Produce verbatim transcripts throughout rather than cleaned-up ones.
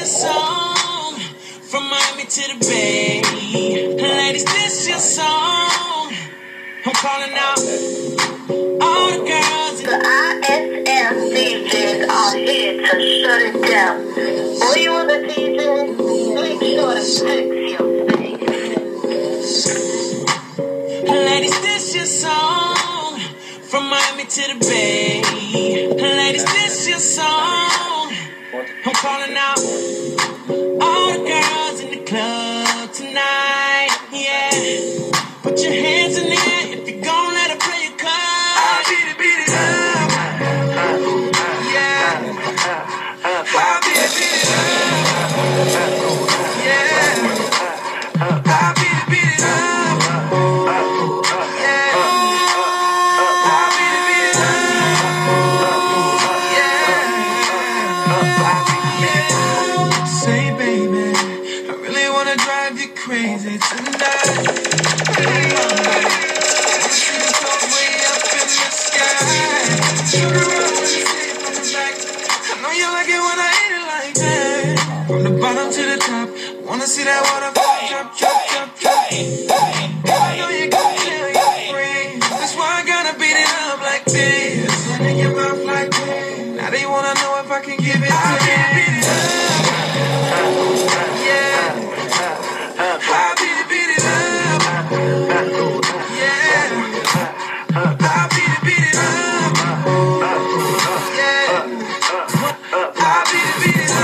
song from Miami to the Bay. Ladies, this your song. I'm calling out all the girls. The I S M D Js are here to shut it down. All you other D Js, make sure to fix your thing. Ladies, this your song from Miami to the Bay. Ladies, this your song. I'm calling out all the girls in the club tonight. Yeah, put your hands in the air if you're gon' let her play your card. I'll beat it, beat it up. Yeah, I'll beat it, beat it up. Yeah, I'll beat it, beat it up. Yeah, I'll beat it, beat it up. Yeah, say baby, I really wanna drive you crazy tonight. From the bottom to the top, wanna see that waterfall drop, drop, drop, drop. I know you gon' tell your friends, that's why I gotta beat it up like this. And in your mouth like this. Now they wanna know if I can give it to you. Beat it up, yeah. I'll beat it, beat it up, yeah. I'll beat it, beat it up, yeah. I'll beat it, beat it up.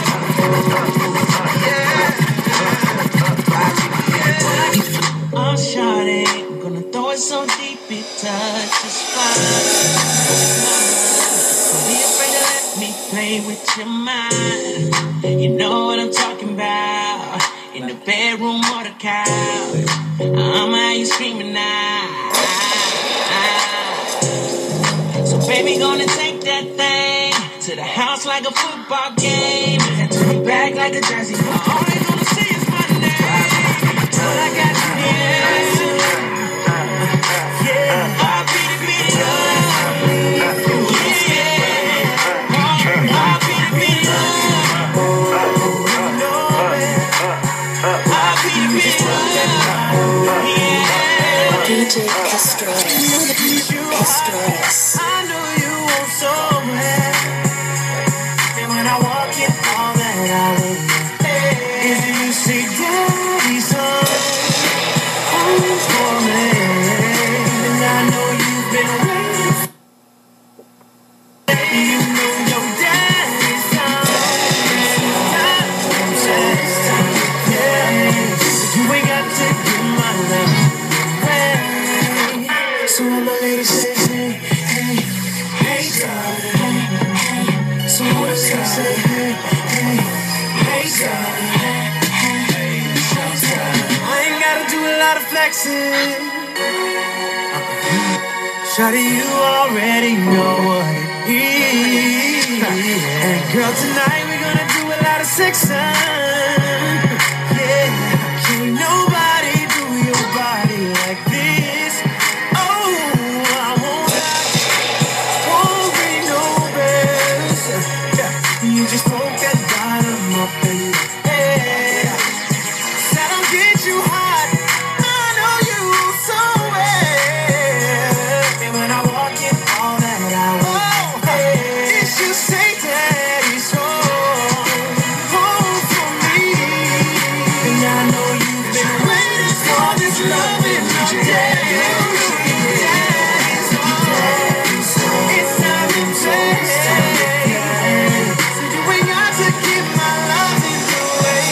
Oh, shawty, I'm gonna throw it so deep it touches fine. Don't be afraid to let me play with your mind. You know what I'm talking about. In the bedroom or the couch, I'ma have you screaming now. So baby, gonna take that thing to the house like a football game. And turn it back like a jersey. All they gonna see is my name. But I got you here. Yeah, I'll beat it, beat it up. Yeah, I'll beat it, beat it up. I'll beat it, beat it up. Yeah. D J Castronis. Castronis. I know you want so bad. And when I walk in, all that I want is you say, Daddy's home. Home for me. And I know you've been waiting. You know your daddy's home. Yeah. You ain't got to give my love away. So all my ladies say, hey, hey, hey, darling, hey, hey. So all my ladies say, hey, hey, hey, darling, hey, hey, hey, darling. I ain't gotta do a lot of flexing. Shawty, you already know what it is. And girl, tonight we're gonna do a lot of sexing. Yeah, can't nobody do your body like this. Oh, I won't lie, won't be no best. Yeah, you just poke that bottom up and yeah. Said I'll get you hot. I know you so well. And when I walk in, all that I want is you say daddy's home, home for me. And I know you've been waiting for this love in your day. Daddy's home, it's time to take. So you ain't got to give my love away.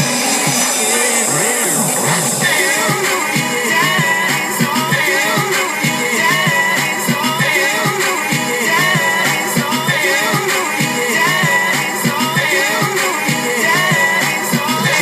Daddy's home, daddy's home, daddy's home, daddy's home, daddy's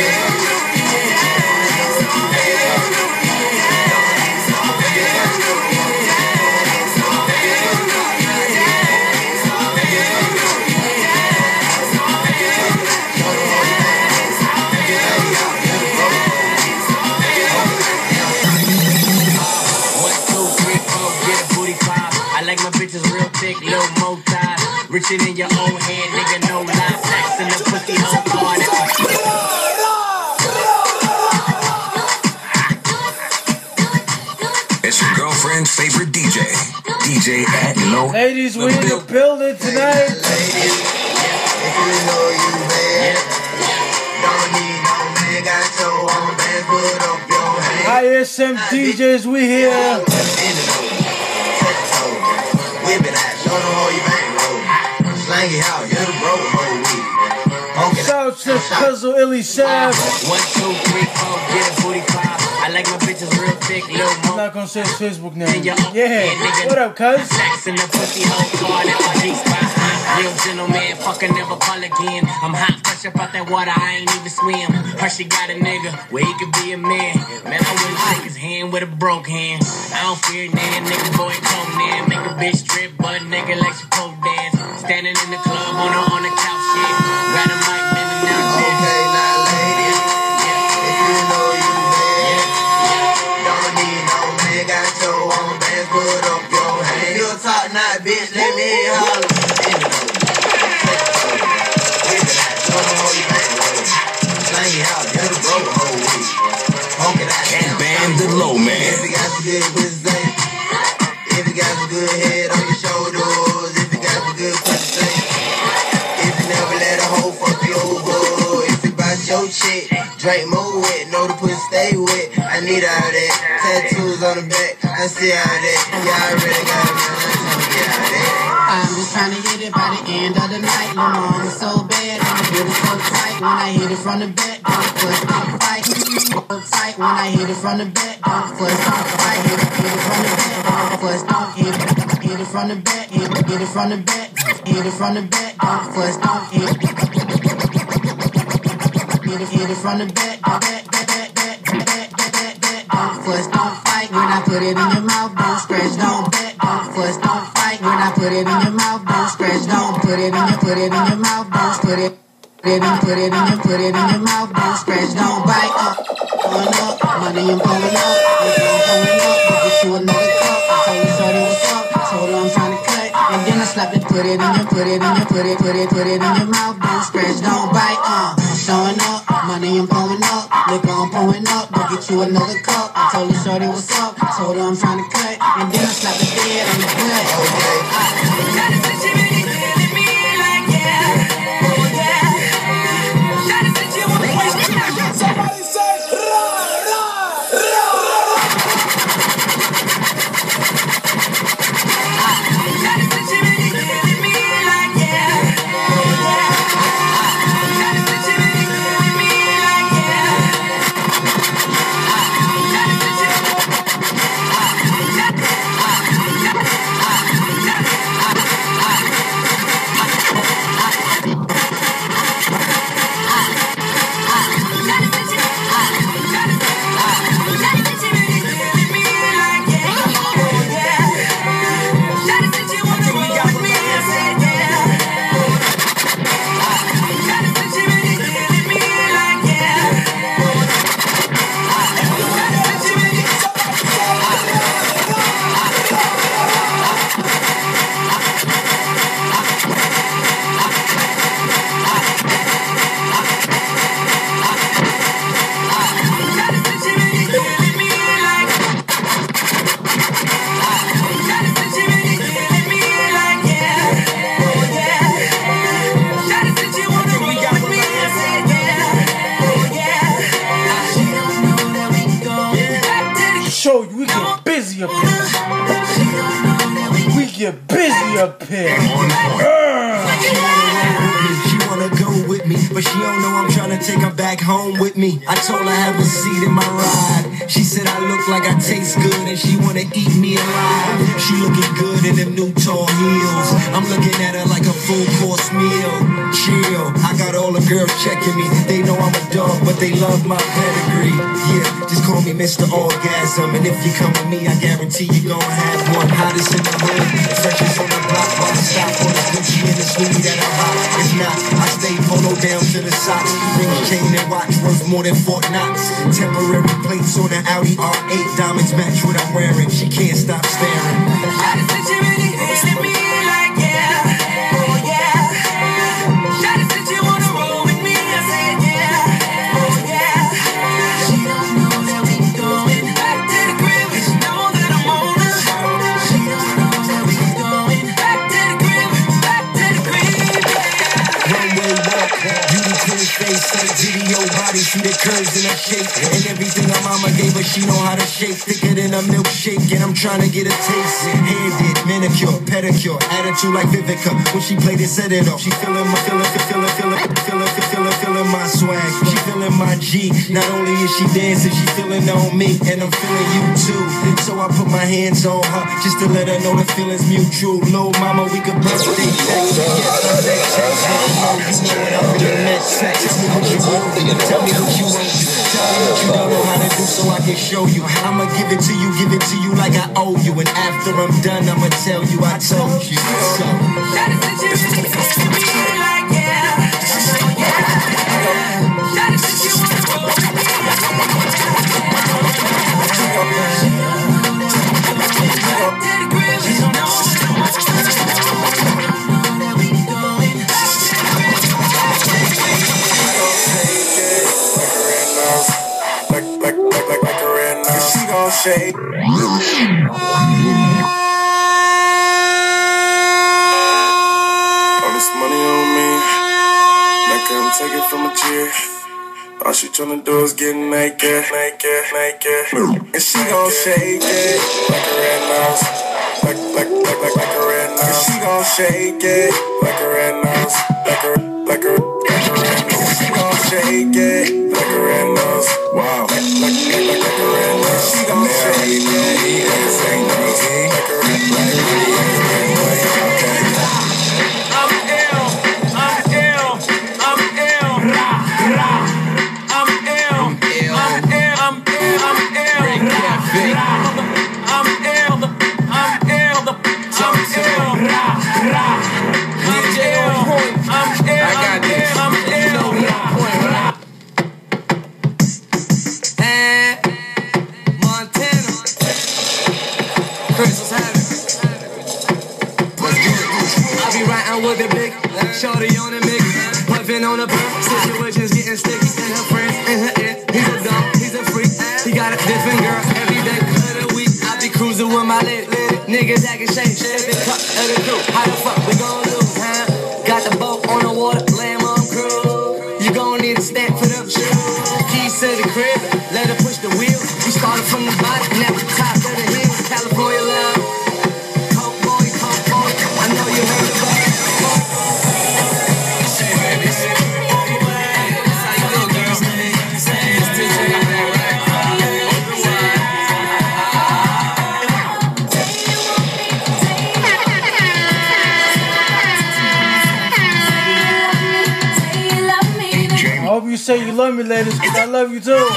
One, two, three, four, get a booty pop. I like my bitches real thick, little mo thighs. Richer than your own head, nigga, no lie. Flex in the pussy, whole hard. Ladies, we in the building tonight. Ladies, if you know you bad, don't need no man, got your own band, put up your hand. I S M D Js, we here. Whip it out, show them how you bankroll. Slang it out, you're the broke whole week. Shout to Cuzzle Illy Sav. One, two, three, four, get a booty five. I like my bitches real thick, little I'm more. not gonna say his Facebook name. Yeah, what up, cuz? Sex in the pussy hole card at my G-spot. Real gentleman, fucking never call again. I'm hot, fresh up out that water, I ain't even swim. Her she got a nigga where he could be a man. Man, I wouldn't shake his hand with a broke hand. I don't fear nan, nigga boy come in. Make a bitch strip, butt nigga like she pole dance. Standing in the club on her on the couch shit. Got a mic, man, and now shit. Okay, now ladies, if you know you bad, don't need no man, got your own band, put up your hand. You talk not, bitch, let me holler. Band the low man. If you got some good pussy, if you got some good head on your shoulders, if you got some good pussy, if you never let a hoe fuck you over, if you bout your shit, drink more wet, know the pussy stay wet. I need all that. Tattoos on the back, I see all that. Yeah, I really got it, man. I'm trying to get all that. I'm just trying to get it by the end of the night. My mom is so bad, and the building's so tight. When I hit it from the back, don't fuss, don't fight. So tight when I hit it from the back, don't fuss, don't fight. Hit it, hit it from the back, don't fuss, don't hit it. Hit it from the back, hit it, hit it from the back, hit it from the back, don't fuss, don't hit it. Hit it, hit it from the back, back, back, back, back, back, back, back, back, don't fuss, don't fight. When I put it in your mouth, don't scratch, don't back, don't fuss, don't fight. When I put it in your mouth, don't scratch, don't put it in your, put it in your mouth, don't put it. Put it in, put it in your, put it in your mouth, don't scratch, don't bite. Up, pulling up, money I'm pulling up, nigga I'm pulling up, go get you another cup. I told her shorty what's up, I told her I'm trying to cut, and then I slapped it, put it in your, put it in your, put it, put it, put it in your mouth, don't scratch, don't bite. Uh, I'm showing up, money I'm pulling up, nigga I'm pulling up, go get you another cup. I told her shorty what's up, I told her I'm trying to cut, and then I slapped it dead on the gut. Somebody say, ra, ra, ra, ra. Show you, we get busy up here. We get busy up here. She wanna go with me, but she don't know I'm tryna take her back home with me. I told her have a seat in my ride. She said I look like I taste good and she wanna eat me alive. She looking good in them new tall heels. I'm looking at her like a full course meal. Chill, I got all the girls checking me. They know I'm a dog, but they love my pedigree. Yeah, just call me Mister Orgasm. And if you come with me, I guarantee you gon' have one. Hottest in the hood, freshest on the block. While I stop on the Gucci and the sweetie that I rock. If not, I stay polo down to the socks. Ring, chain, and watch worth more than Fort Knox. Temporary plates on the Audi R eight. Diamonds match what I'm wearing. She can't stop staring. Beauty queen face, like video body, see the curves in her shape. And everything her mama gave her, she know how to shape. Thicker than a milkshake, and I'm trying to get a taste. Hair did, manicure, pedicure, attitude like Vivica. When she played it, set it off. She feeling my, feeling, feeling, feeling, feeling, feeling, feeling my swag. She feeling my G. Not only is she dancing, she feeling on me, and I'm feeling you too. So I put my hands on her, just to let her know the feeling's mutual. Little mama, we could birthday sex. Yes, I'm that sex. You know what I'm feeling that sex. Tell me what you want, tell me what you want. Tell me what you don't know how to do so I can show you. I'ma give it to you, give it to you like I owe you. And after I'm done, I'ma tell you I told you. So that is the you really like, yeah. That is the you want to go with me. Shake. All this money on me, make her take it from a G. All she tryna do is get naked, naked, naked. And she gon' shake it like a red nose, like, like, like, like, like a red nose. And she gon' shake it like a red nose, like a, like a, like a red nose. She gon' shake it like a red nose. Wow, like, like, like, like, like a red nose. She gon' shake it like a red nose, like a red, like a red nose. I'm ill, I'm ill, I'm ill, rah, rah. I'm ill, I'm ill, I'm ill, I'm ill, I'm ill, I'm ill, I'm ill, rah, rah. I'm ill, I'm ill, I got this. I'm ill, rah, rah. And Montana, Chris, what's happening? I be riding with the big shorty on the mix, puffin' on the perk, situations getting sticky, and her friends in her ear. He's a dumb, he's a freak. He got a different girl every day of the week. I be cruising with my lit, lit niggas that can shake, shake the cup of the crew. How the fuck we gon' lose, huh? Got the boat on the water, lamb on crew. You gon' need a stamp for them shoes. Keys to the crib, let her push the wheel. We started from the bottom, now the top of the hill. California love, coke boy, coke boy. I know you heard about it. I hope you say you love me, ladies, because I love you too.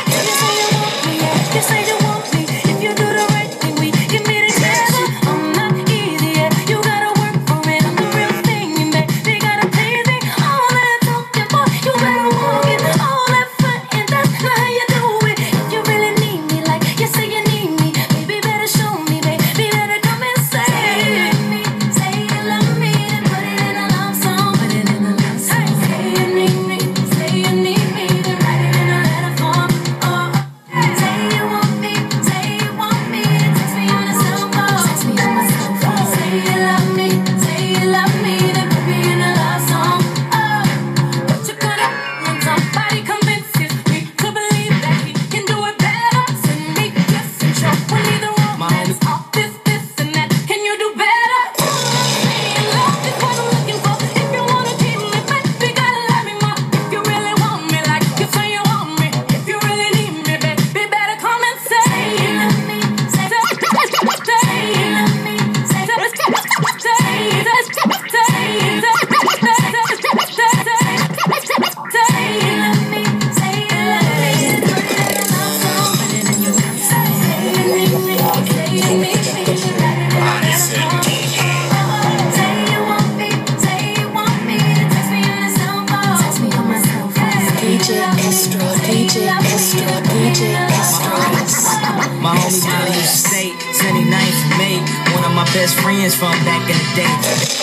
Best friends from back in the day.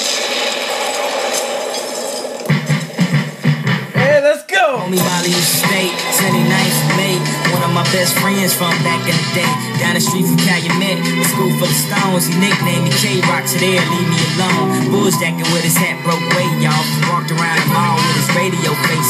Hey, let's go. Homie Molly used to stay twenty-ninth of May. One of my best friends from back in the day. Down the street from Calumet, the school for the Stones. He nicknamed me K-Rock, so there, leave me alone. Bullsjacking with his hat broke way, y'all. Walked around the mall with his radio face.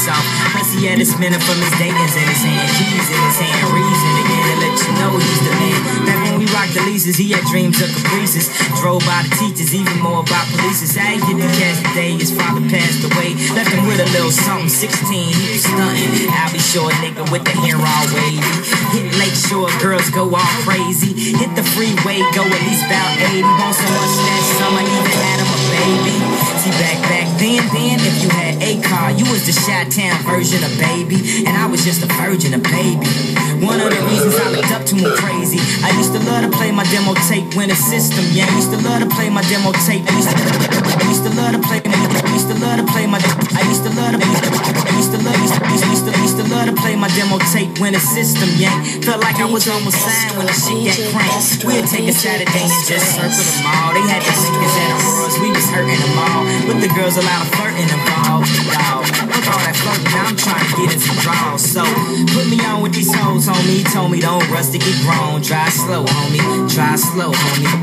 He had a spinner from his Dayton's in his hand, keys in his hand, reason again to let you know he's the man. Back when we rocked the leases, he had dreams of caprices. Drove by the teachers, even more about police. I ain't get the cash today, his father passed away. Left him with a little something, sixteen, he was stunting. I'll be sure nigga with the hair all wavy. Hit Lake Shore, girls go all crazy. Hit the freeway, go at least about eighty. Want so much that summer, even had him a baby. See, back back then, then, if you had a car, you was the Chi-Town version of Baby, and I was just a virgin of Baby. One of the reasons I looked up to him crazy, I used to love to play my demo tape when the system, yeah. I used to love to play my demo tape. I used to, I used to love to play, I used to love to play my, I used to love to, I used to love, I used to, I used to, I used to love to play my demo tape when the system, yeah. Felt like I was almost signed when the shit got cranked. We'd take a Saturday and just circle the mall. They had the singers at Aurora's, we was hurting them all. With the girls, a lot of flirting involved, dawg. With all that flirting, now I'm trying to get into draws. So, put me on with these hoes, homie. He told me don't rush to get grown. Try slow, homie. Try slow, homie.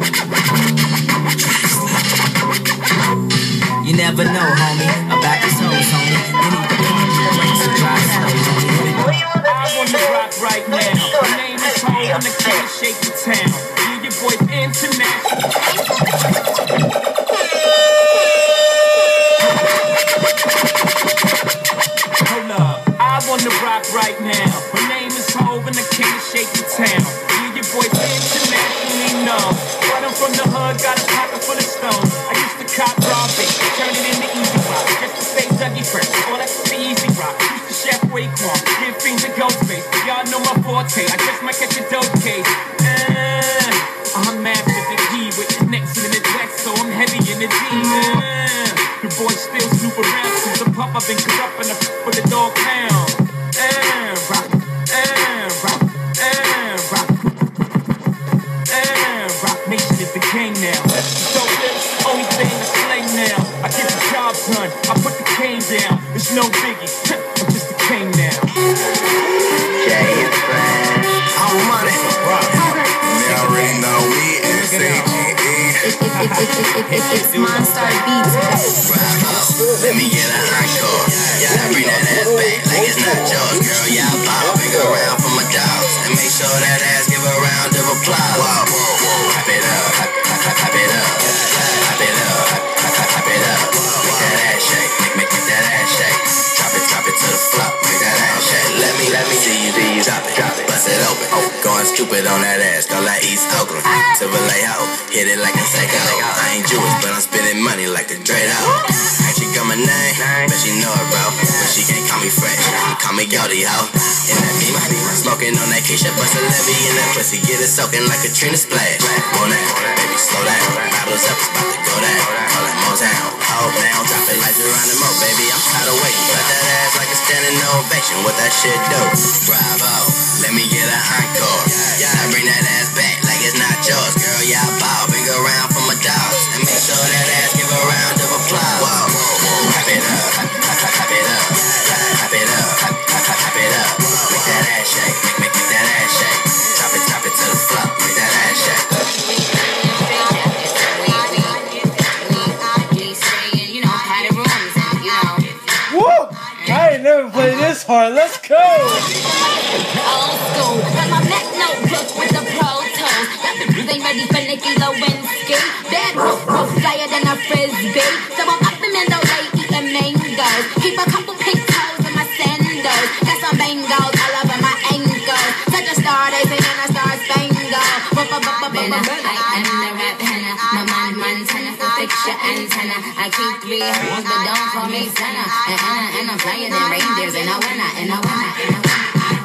You never know, homie, about these hoes, homie. You need to break some dry slow, homie. I wanna rock right now. My name is Ho, and the king of shake the town. You your boys international. Hold up, I wanna rock right now. My name is Ho, and the king of shake the town. You your boys internationally known. But I'm from the hood, got a pocket full of stones. I used to cop raw bait, turn it into easy rock. Just to say Dougie first, all that's the easy rock. Used to chef Raekwon, give fiends a ghost face. Y'all know my forte, I just might catch a dope case. Uh, I'm after the G with the next to the west, so I'm heavy in the D. Uh, the boys still snoop around since the pump. I've been corrupting the for the dog pound. Uh, rock, uh, rock, uh, rock, uh, rock Nation is the king now. So it's the only thing I slay now. I get the job done, I put the cane down. It's no biggie, I'm just the king now. Jay and Fresh. I'm money. They already know we S A G E. It's Monster Beats. Let me get a encore. Yeah, bring that ass back like it's not yours, girl. Yeah, I pop, bring her around for my dogs. And make sure that ass give a round of applause. Whoa, whoa, whoa. Hype it up, hype, hype, hype it up. Hype it up, hype, hype, hype it up. Make that ass shake, make, make, make that ass shake. Drop it, drop it to the floor, make that ass shake. Let me, let me see you, see you drop it, drop it, bust it open. Oh, going stupid on that ass, go like East Oakland. Timberlake ho, hit it like a psycho. I ain't Jewish, but I'm spending money like the Drado. Ain't she got my name? Bet she know it, bro. But she can't call me fresh, call me Yodi, ho. In that beamer, smoking on that Keisha, bust a levy in that pussy, get it soaking like a Trina splash. On that, baby, slow down. Bottles up, it's about to go down. Call it Motown. Oh, now drop it like Geronimo, baby. I'm tired of waiting. Cut that ass like a standing ovation. What that shit do? Bravo, let me get an encore. Yeah, bring that ass back like it's not yours, girl. Yeah, I bow, bring her around for my dogs. And make sure that ass give a round of applause. Whoa, whoa, whoa. Hype it up, hype, hype, hype it up. Hype it up, hype, hype, hype it up. Make that ass shake, make, make, make that ass shake. Drop it, drop it to the floor, make that ass shake. Woo! I ain't never played this hard. Let's go! Old school, got my Mac notebook with the pro tools. Got the bitches ain't ready for Nicki Lewinsky. Bad roof, roof, flyer than a frisbee. So I'm up in Mandalay eating mangoes. Keep a couple pink toes in my sandals. Got some bangles all over my ankles. Such a star, they say I'm a star spangle. Bop, bop, bop, bop, bop, bop. I am the rap henna, my mind Montana, fix your antenna. I keep three hoes, but don't call me Santa. And, and, and I'm flyer than reindeers, and I winner, and I winner, and I winner.